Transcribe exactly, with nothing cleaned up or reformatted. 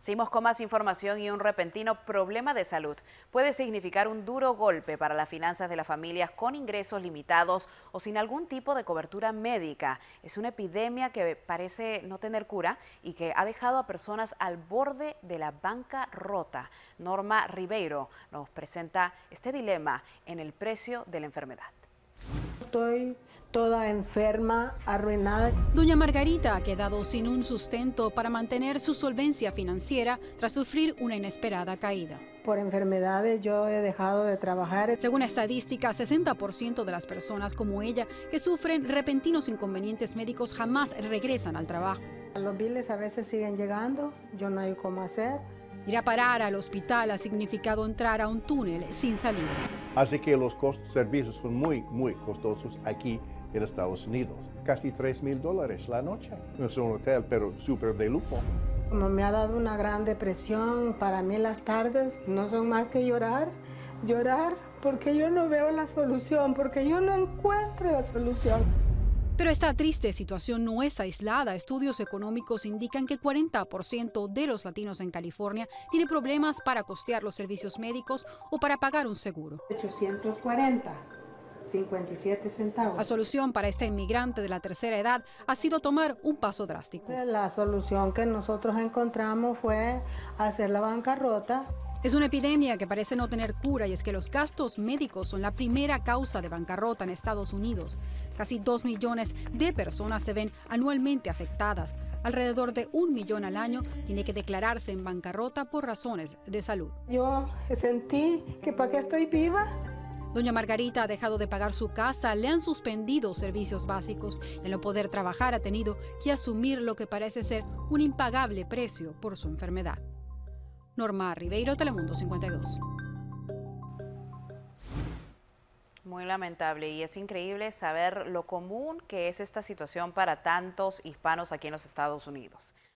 Seguimos con más información y un repentino problema de salud puede significar un duro golpe para las finanzas de las familias con ingresos limitados o sin algún tipo de cobertura médica. Es una epidemia que parece no tener cura y que ha dejado a personas al borde de la bancarrota. Norma Ribeiro nos presenta este dilema en el precio de la enfermedad. Estoy toda enferma, arruinada. Doña Margarita ha quedado sin un sustento para mantener su solvencia financiera tras sufrir una inesperada caída. Por enfermedades yo he dejado de trabajar. Según estadísticas, sesenta por ciento de las personas como ella que sufren repentinos inconvenientes médicos jamás regresan al trabajo. Los biles a veces siguen llegando, yo no hay cómo hacer. Ir a parar al hospital ha significado entrar a un túnel sin salida. Así que los costos de servicios son muy, muy costosos aquí en Estados Unidos. Casi tres mil dólares la noche. No es un hotel, pero súper de lujo. Como me ha dado una gran depresión, para mí las tardes no son más que llorar, llorar, porque yo no veo la solución, porque yo no encuentro la solución. Pero esta triste situación no es aislada. Estudios económicos indican que cuarenta por ciento de los latinos en California tiene problemas para costear los servicios médicos o para pagar un seguro. ochocientos cuarenta, cincuenta y siete centavos. La solución para este inmigrante de la tercera edad ha sido tomar un paso drástico. La solución que nosotros encontramos fue hacer la bancarrota. Es una epidemia que parece no tener cura y es que los gastos médicos son la primera causa de bancarrota en Estados Unidos. Casi dos millones de personas se ven anualmente afectadas. Alrededor de un millón al año tiene que declararse en bancarrota por razones de salud. Yo sentí que para qué estoy viva. Doña Margarita ha dejado de pagar su casa, le han suspendido servicios básicos y al no poder trabajar ha tenido que asumir lo que parece ser un impagable precio por su enfermedad. Norma Ribeiro, Telemundo cincuenta y dos. Muy lamentable y es increíble saber lo común que es esta situación para tantos hispanos aquí en los Estados Unidos.